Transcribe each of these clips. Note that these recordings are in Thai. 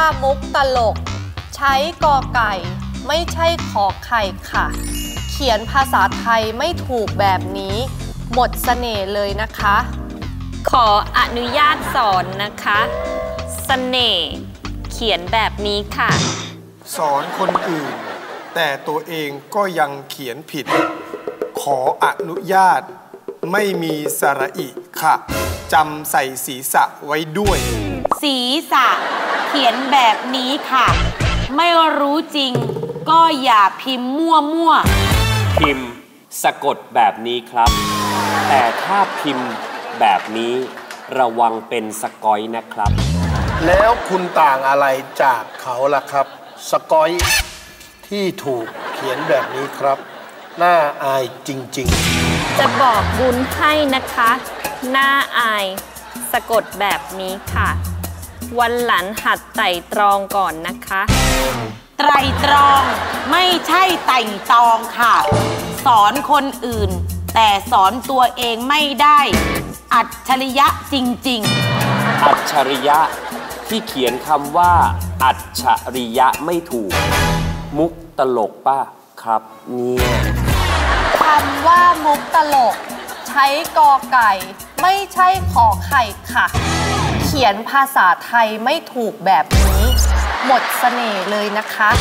มุกตลกใช้กอไก่ไม่ใช่ขอไข่ค่ะเขียนภาษาไทยไม่ถูกแบบนี้หมดเสน่ห์เลยนะคะขออนุญาตสอนนะคะเสน่ห์เขียนแบบนี้ค่ะสอนคนอื่นแต่ตัวเองก็ยังเขียนผิดขออนุญาตไม่มีสระอิค่ะจำใส่ศีรษะไว้ด้วยศีรษะเขียนแบบนี้ค่ะไม่รู้จริงก็อย่าพิมพ์มั่วพิมพ์สะกดแบบนี้ครับแต่ถ้าพิมพ์แบบนี้ระวังเป็นสกอยนะครับแล้วคุณต่างอะไรจากเขาล่ะครับสกอยที่ถูกเขียนแบบนี้ครับน่าอายจริงๆจะบอกบุญให้นะคะน่าอายสะกดแบบนี้ค่ะวันหลังหัดไต่ตรองก่อนนะคะไตรตรองไม่ใช่ไต่ตองค่ะสอนคนอื่นแต่สอนตัวเองไม่ได้อัจฉริยะจริงๆอัจฉริยะที่เขียนคำว่าอัจฉริยะไม่ถูกมุกตลกป่ะครับเนี่ยคำว่ามุกตลกใช้กอไก่ไม่ใช่ขอไข่ค่ะเขียนภาษาไทยไม่ถูกแบบนี้หมดเสน่ห์เลยนะคะ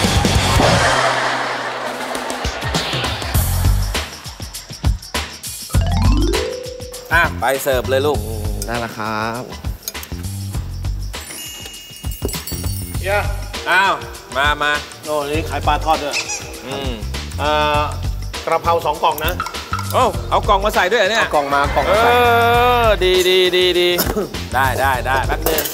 ไปเสิร์ฟเลยลูกได้แล้วครับอ้าวมาโอ้นี่ขายปลาทอดด้วยกระเพรา2 กล่องนะเอากล่องมาใส่ด้วยเนี่ยกล่องมากล่องมาใส่ดี ได้แป๊บนึง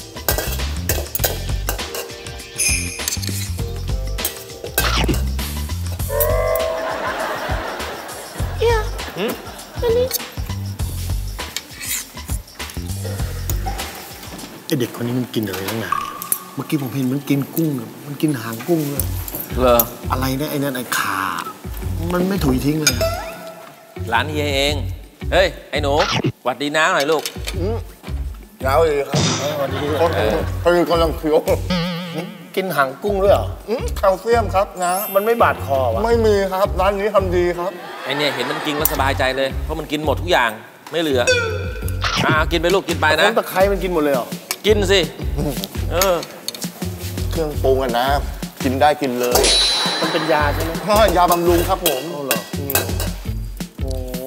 เด็กคนนี้มันกินอะไรตั้งนานเมื่อกี้ผมเห็นมันกินกุ้งมันกินหางกุ้งเลยเหรออะไรนะไอ้นั่นไอ้ขามันไม่ถุยทิ้งเลยร้านเฮียเองเฮ้ยไอ้หนูหวัดดีน้าหน่อยลูกยาวเลยครับสวัสดีเขากำลังเคี้ยวกินหางกุ้งด้วยเหรอแคลเซียมครับนะมันไม่บาดคอวะไม่มีครับร้านนี้ทำดีครับไอเนี่ยเห็นมันกินก็สบายใจเลยเพราะมันกินหมดทุกอย่างไม่เหลือกินไปลูกกินไปนะตะไคร้มันกินหมดเลยเหรอกินสิเครื่องปรุงอะนะกินได้กินเลยมันเป็นยาใช่ไหมยาบำรุงครับผมเหรอโอ้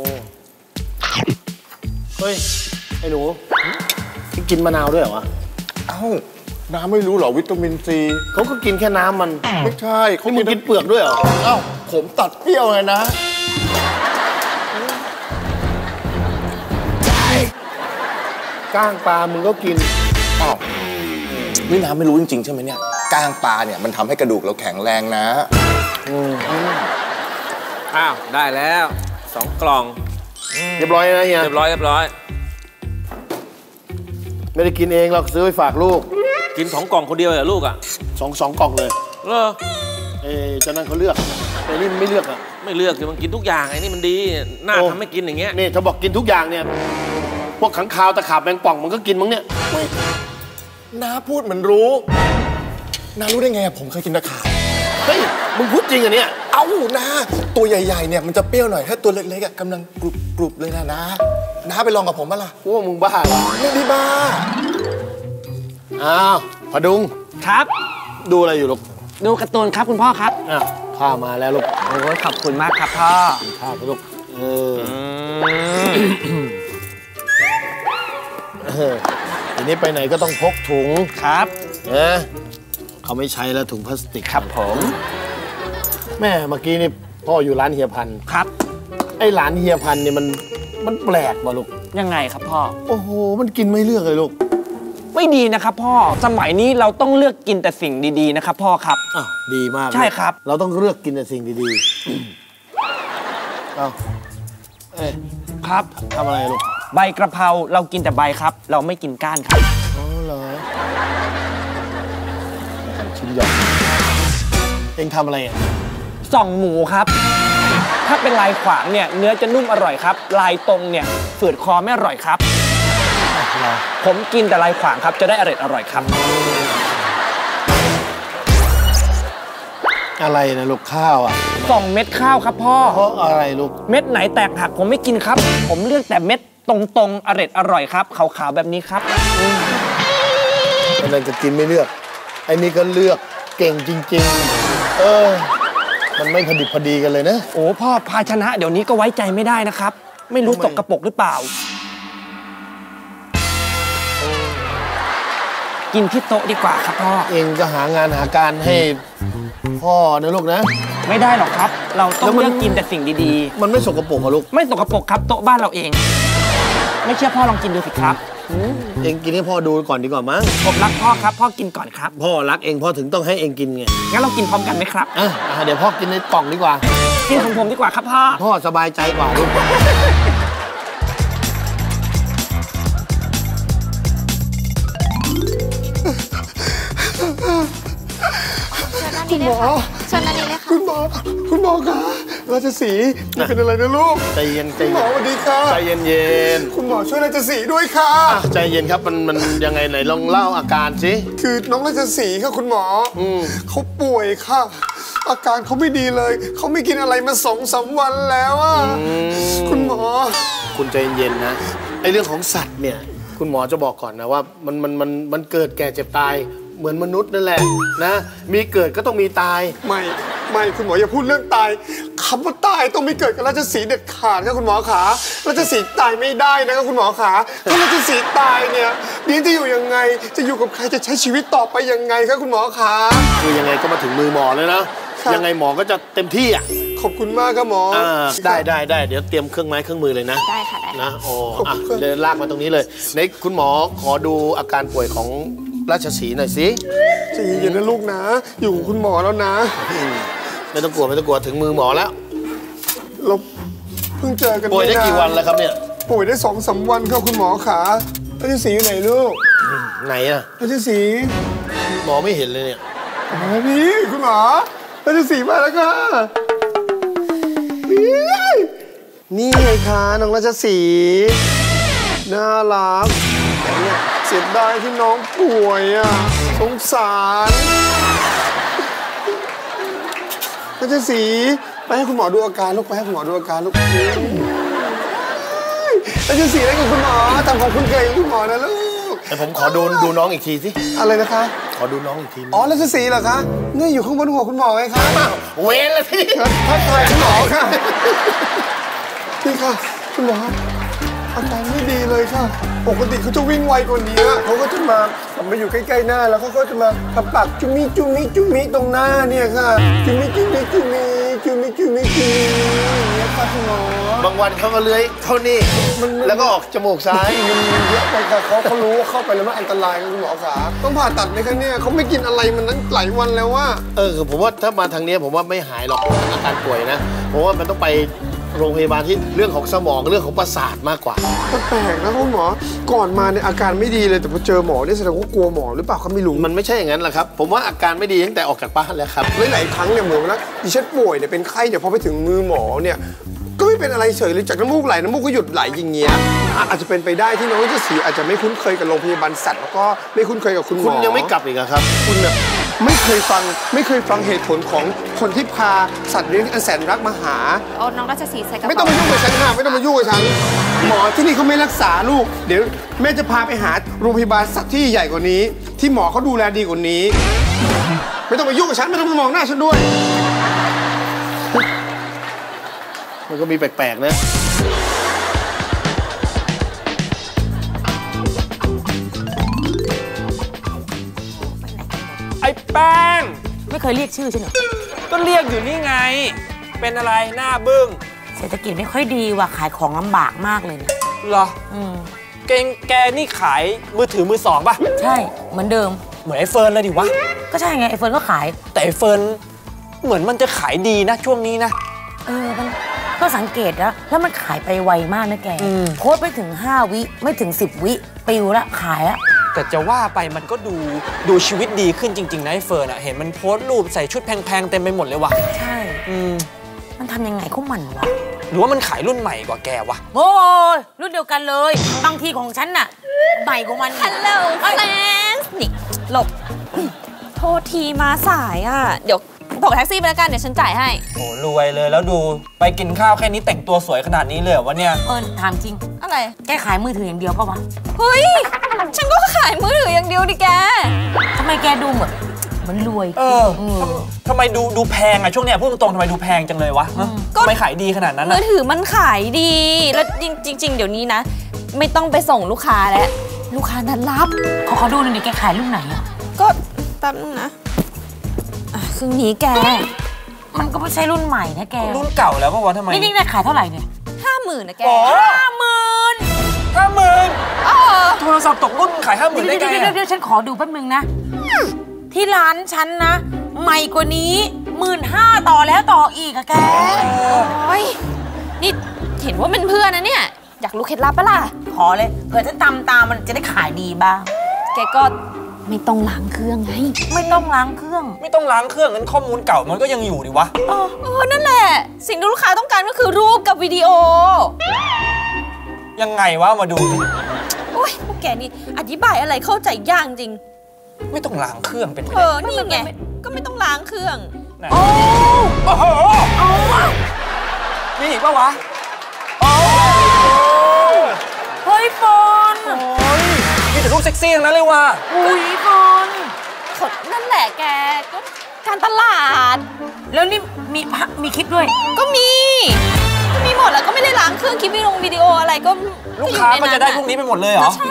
เฮ้ยไอ้หนูกินมะนาวด้วยเหรอวะน้ำไม่รู้เหรอวิตามินซีเขาก็กินแค่น้ำมันไม่ใช่เขากินเปลือกด้วยเหรอผมตัดเปรี้ยวไงนะก้างปลามึงก็กินนี่น้ำไม่รู้จริงๆใช่ไหมเนี่ยก้างปลาเนี่ยมันทำให้กระดูกเราแข็งแรงนะได้แล้ว2 กล่องเรียบร้อยนะเฮียเรียบร้อยไม่ได้กินเองหรอกซื้อไปฝากลูกกิน2 กล่องคนเดียวเหรอลูกอ่ะ 2 กล่องเลยเหรอเจ้านั่นเขาเลือกไอ้นี่ไม่เลือกอ่ะไม่เลือกคือมันกินทุกอย่างไอ้นี่มันดีน่าทำให้กินอย่างเงี้ยนี่ถ้าบอกกินทุกอย่างเนี่ยพวกขังคาวตะขาบแมงป่องมันก็กินมั้งเนี่ยน้าพูดเหมือนรู้น้ารู้ได้ไงผมเคยกินตะขาบเฮ้ยมึงพูดจริงอ่ะเนี่ยน้าตัวใหญ่ๆเนี่ยมันจะเปรี้ยวหน่อยถ้าตัวเล็กๆกำลังกรุบเลยนะน้าไปลองกับผมมั้ยล่ะว่ามึงบ้าเหรอไม่ได้บ้าพดุงครับดูอะไรอยู่ลูกดูการ์ตูนครับคุณพ่อครับข้ามาแล้วลูกโอ้ยขอบคุณมากครับพ่อข้าลูกทีนี้ไปไหนก็ต้องพกถุงครับเขาไม่ใช้แล้วถุงพลาสติกครับผมแม่เมื่อกี้นี่พ่ออยู่ร้านเฮียพันธุ์ครับไอ้ร้านเฮียพันธุ์เนี่ยมันแปลกว่ะลูกยังไงครับพ่อโอ้โหมันกินไม่เลือกเลยลูกไม่ดีนะครับพ่อสมัยนี้เราต้องเลือกกินแต่สิ่งดีๆนะครับพ่อครับดีมากใช่ครับเราต้องเลือกกินแต่สิ่งดีๆครับทำอะไรลูกใบกระเพราเรากินแต่ใบครับเราไม่กินก้านครับเหรอชิ้นใหญ่เองทำอะไรส่องหมูครับถ้าเป็นลายขวางเนี่ยเนื้อจะนุ่มอร่อยครับลายตรงเนี่ยฝืดคอไม่อร่อยครับ ผมกินแต่ลายขวางครับจะได้อร่อยครับอะไรนะลูกข้าวอ่ะ 2 เม็ดข้าวครับพ่อเพราะอะไรลูกเม็ดไหนแตกหักผมไม่กินครับ ผมเลือกแต่เม็ดตรงๆอร่อยครับขาวๆแบบนี้ครับอันนั้นจะกินไม่เลือกไอ้นี่ก็เลือกเก่งจริงๆมันไม่พอดิบพอดีกันเลยนะโอ้พ่อภาชนะเดี๋ยวนี้ก็ไว้ใจไม่ได้นะครับ ไม่รู้ตกกระปรกหรือเปล่า กินที่โต๊ะดีกว่าครับพ่อเองก็หางานหาการให้พ่อนะลูกนะไม่ได้หรอกครับ เราต้องเลือกกินแต่สิ่งดีมันไม่สกปรกอะลูกๆ ไม่ตกกระปรกครับโต๊ะบ้านเราเอง ไม่เชื่อพ่อลองกินดูสิครับเองกินให้พ่อดูก่อนดีกว่ามั้งผมรักพ่อครับพ่อกินก่อนครับพ่อรักเองพ่อถึงต้องให้เองกินไงงั้นเรากินพร้อมกันไหมครับเดี๋ยวพ่อกินในกล่องดีกว่ากินของผมดีกว่าครับพ่อพ่อสบายใจกว่าลูกคุณหมอเชิญอันนี้เลยค่ะคุณหมอคะราชสีห์นี่เป็นอะไรนะลูกใจเย็นใจหมเย็อน สวัสดีค่ะใจเย็นเย็นคุณหมอช่วยราชสีห์ด้วยค่ะใจเย็นครับมันยังไงไหนลองเล่าอาการสิคือน้องราชสีห์ค่ะคุณหมอเขาป่วยค่ะ อาการเขาไม่ดีเลยเขาไม่กินอะไรมา2-3 วันแล้วอะคุณหมอคุณใจเย็นนะไอ้เรื่องของสัตว์เนี่ยคุณหมอจะบอกก่อนนะว่ามันเกิดแก่เจ็บตายเหมือนมนุษย์นั่นแหละนะมีเกิดก็ต้องมีตายไม่คุณหมออย่าพูดเรื่องตายคำว่าตายต้องไม่เกิดกับราชสีห์เด็ดขาดครับคุณหมอขาราชสีห์ตายไม่ได้นะครับคุณหมอขาถ้าราชสีห์ตายเนี่ยเดี๋ยวจะอยู่ยังไงจะอยู่กับใครจะใช้ชีวิตต่อไปยังไงครับคุณหมอขาคือยังไงก็มาถึงมือหมอเลยนะยังไงหมอก็จะเต็มที่อ่ะขอบคุณมากครับหมอได้เดี๋ยวเตรียมเครื่องไม้เครื่องมือเลยนะได้ค่ะได้นะโอ้เดินลากมาตรงนี้เลยในคุณหมอขอดูอาการป่วยของราชสีห์หน่อยสิใจเย็นนะลูกนะอยู่กับคุณหมอแล้วนะไม่ต้องกลัวถึงมือหมอแล้วเราเพิ่งเจอกันป่วยได้กี่วันแล้วครับเนี่ยป่วยได้2-3 วันครับคุณหมอขาราชสีห์อยู่ไหนลูกไหนอะราชสีห์หมอไม่เห็นเลยเนี่ยพี่คุณหมอราชสีห์มาแล้วค่ะนี่ไงคะน้องราชสีห์น่ารักเนี่ยเสียดายที่น้องป่วยอ่ะสงสารราชสีห์ไปให้คุณหมอดูอาการลูกไปให้คุณหมอดูอาการลูกราชสีห์ได้กับคุณหมอทำของคุณเคยกับคุณหมอนะลูกแต่ผมขอดูน้องอีกทีสิอะไรนะคะขอดูน้องอีกทีอ๋อราชสีห์เหรอคะนี่อยู่ข้างบนหัวคุณหมอไงคะเว้นเลยพี่ทักทายคุณหมอค่ะนี่ค่ะคุณหมออาการไม่ดีเลยค่ะปกติเขาจะวิ่งไวกว่านี้เขาก็จะมาอยู่ใกล้ๆหน้าแล้วเขาก็จะมาทำปากจุ๊มิตรงหน้าเนี่ยค่ะจุ๊มิเนี่ยค่ะคุณหมอบางวันเขาก็เลื้อยเข้านี่แล้วก็ออกจมูกซ้ายมันเยอะไปแต่เขารู้ว่าเข้าไปแล้วมันอันตรายครับคุณหมอขาต้องผ่าตัดไหมคะเนี่ยเขาไม่กินอะไรมันนั้นหลายวันแล้วว่าผมว่าถ้ามาทางนี้ผมว่าไม่หายหรอกอาการป่วยนะผมว่ามันต้องไปโรงพยาบาลที่เรื่องของสมองเรื่องของประสาทมากกว่าแปลกนะคุณหมอก่อนมาเนี่ยอาการไม่ดีเลยแต่พอเจอหมอเนี่ยแสดงว่ากลัวหมอหรือเปล่าเขาไม่รู้มันไม่ใช่อย่างนั้นแหละครับผมว่าอาการไม่ดีตั้งแต่ออกจากบ้านแล้วครับหลายครั้งเนี่ยเหมือนว่าดิฉันป่วยเนี่ยเป็นไข้เดี๋ยวพอไปถึงมือหมอเนี่ยก็ไม่เป็นอะไรเฉยเลยจากน้ำมูกไหลน้ำมูกก็หยุดไหลอย่างเงี้ยอาจจะเป็นไปได้ที่น้องราชสีห์อาจจะไม่คุ้นเคยกับโรงพยาบาลสัตว์แล้วก็ไม่คุ้นเคยกับคุณหมอคุณยังไม่กลับอีกครับคุณเนี่ยไม่เคยฟังเหตุผลของคนที่พาสัตว์เลี้ยงอันแสนรักมาหาน้องราชสีห์ใส่กระเป๋าไม่ต้องมายุ่งกับฉันค่ะไม่ต้องมายุ่งกับฉันหมอที่นี่เขาไม่รักษาลูกเดี๋ยวแม่จะพาไปหาโรงพยาบาลสัตว์ที่ใหญ่กว่านี้ที่หมอเขาดูแลดีกว่านี้ไม่ต้องมายุ่งกับฉันไม่ต้องมามองหน้าฉันด้วยมันก็มีแปลกๆนะไอ้แป้งไม่เคยเรียกชื่อใช่ไหมก็เรียกอยู่นี่ไงเป็นอะไรหน้าบึ้งเศรษฐกิจไม่ค่อยดีว่ะขายของลำบากมากเลยนะเหรอแกนี่ขายมือถือมือสองป่ะใช่เหมือนเดิมเหมือนไอเฟิร์นเลยดิวะก็ใช่ไงไอเฟิร์นก็ขายแต่ไอเฟิร์นเหมือนมันจะขายดีนะช่วงนี้นะมันก็สังเกตแล้วมันขายไปไวมากนะแกโพสไปถึง5 วิไม่ถึง10 วิปิวละขายละแต่จะว่าไปมันก็ดูชีวิตดีขึ้นจริงๆนะไอเฟิร์นเห็นมันโพสรูปใส่ชุดแพงๆเต็มไปหมดเลยว่ะใช่มันทำยังไงเขามันวะหรือว่ามันขายรุ่นใหม่กว่าแกวะโอ้ยรุ่นเดียวกันเลยบางทีของฉันน่ะใหม่กว่ามันฮัลโหลแฟนนี่หลบโทษทีมาสายเดี๋ยวตกแท็กซี่ไปแล้วกันเดี๋ยวฉันจ่ายให้โอ้รวยเลยแล้วดูไปกินข้าวแค่นี้แต่งตัวสวยขนาดนี้เลยเหรอวะเนี่ยถามจริงอะไรแกขายมือถืออย่างเดียวป่าวะเฮ้ยฉันก็ขายมือถืออย่างเดียวดิแกทำไมแกดูเหมือนรวยทำไมดูแพงอะช่วงเนี้ยพูดตรงๆทำไมดูแพงจังเลยวะทำไมขายดีขนาดนั้นมือะอถือมันขายดีแล้วจริง ๆ เดี๋ยวนี้นะ ไม่ต้องไปส่งลูกค้าแล้วลูกค้านัดรับเขาดูหน่อยดิแกขายรุ่นไหนอ่ะก็แป๊บนึงนะครึ่งนี้แกมันก็ไม่ใช่รุ่นใหม่นะแกรุ่นเก่าแล้วปะวะทำไมนี่ขายเท่าไหร่เนี่ย 50,000นะแกโทรศัพท์ตกรุ่นขาย50,000ได้ไงอะเดี๋ยวฉันขอดูแป๊บนึงนะ ที่ร้านฉันนะ ใหม่กว่านี้15,000ต่อแล้วต่ออีกอะแกโอ้ยนี่เห็นว่าเป็นเพื่อนนะเนี่ยอยากรู้เคล็ดลับปะล่ะขอเลยเผื่อฉันตามมันจะได้ขายดีบ้างแกก็ไม่ต้องล้างเครื่องไงไม่ต้องล้างเครื่องไม่ต้องล้างเครื่องงั้นข้อมูลเก่ามันก็ยังอยู่ดิวะนั่นแหละ สิ่งที่ลูกค้าต้องการก็คือรูปกับวิดีโอยังไงวะมาดูโอ้ยพวกแกนี่อธิบายอะไรเข้าใจยากจริงไม่ต้องล้างเครื่องเป็นไปนี่ไงก็ไม่ต้องล้างเครื่องโอ้โหมีอีกปะวะเฮ้ยฟอนมีแต่รูปเซ็กซี่ทั้งนั้นเลยว่ะอุ้ยฟอนนั่นแหละแกก็การตลาดแล้วนี่มีคลิปด้วยก็มีหมดแล้วก็ไม่ได้ล้างเครื่องคลิปวิดีโออะไรก็ลูกค้าก็จะได้พวกนี้ไปหมดเลยเหรอใช่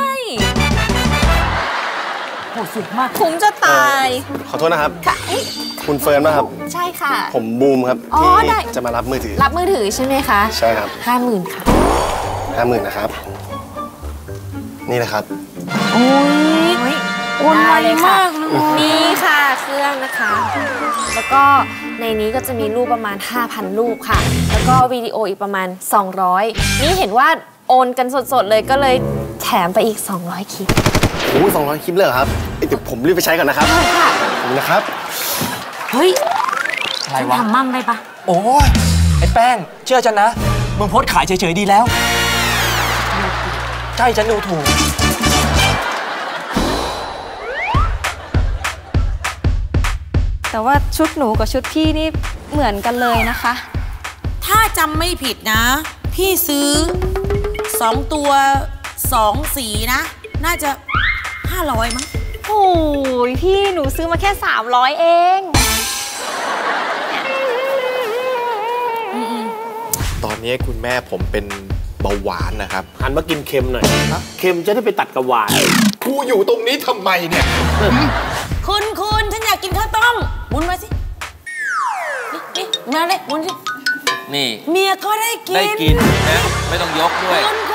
โหสุดมากคุ้มจะตายขอโทษนะครับค่ะคุณเฟิร์นป่ะครับใช่ค่ะผมบูมครับอ๋อที่ได้จะมารับมือถือรับมือถือใช่ไหมคะใช่ครับ 50,000ค่ะ 50,000นะครับ นี่นะครับโอ้ยโอนไวมากเลยนี่ค่ะเครื่องนะคะ แล้วก็ในนี้ก็จะมีรูปประมาณ 5,000 รูปค่ะ แล้วก็วิดีโออีกประมาณ 200 นี่เห็นว่าโอนกันสดๆเลยก็เลยแถมไปอีก 200 คลิปโอ้200 คลิปเลยเหรอครับเดี๋ยวผมรีบไปใช้ก่อนนะครับค่ะขอบคุณนะครับเฮ้ยอะไรฉันวะทำมั่งได้ปะโอ้ยไอ้แป้ง เชื่อฉันนะ มึงโพสต์ขายเฉยๆดีแล้ว ใช่ฉันดูถูกแต่ว่าชุดหนูกับชุดพี่นี่เหมือนกันเลยนะคะถ้าจำไม่ผิดนะ พี่ซื้อ2 ตัว 2 สีนะ น่าจะ500มั้งโอ้ยพี่หนูซื้อมาแค่ 300 เองตอนนี้คุณแม่ผมเป็นเบาหวานนะครับหันมากินเค็มหน่อยเค็มจะได้ไปตัดกับหวานกูอยู่ตรงนี้ทำไมเนี่ยคุณฉันอยากกินข้าวต้มหมุนมาสิ นี่มาเลยหมุนสินี่เมียก็ได้กินได้กินนะไม่ต้องยกด้วยคุณ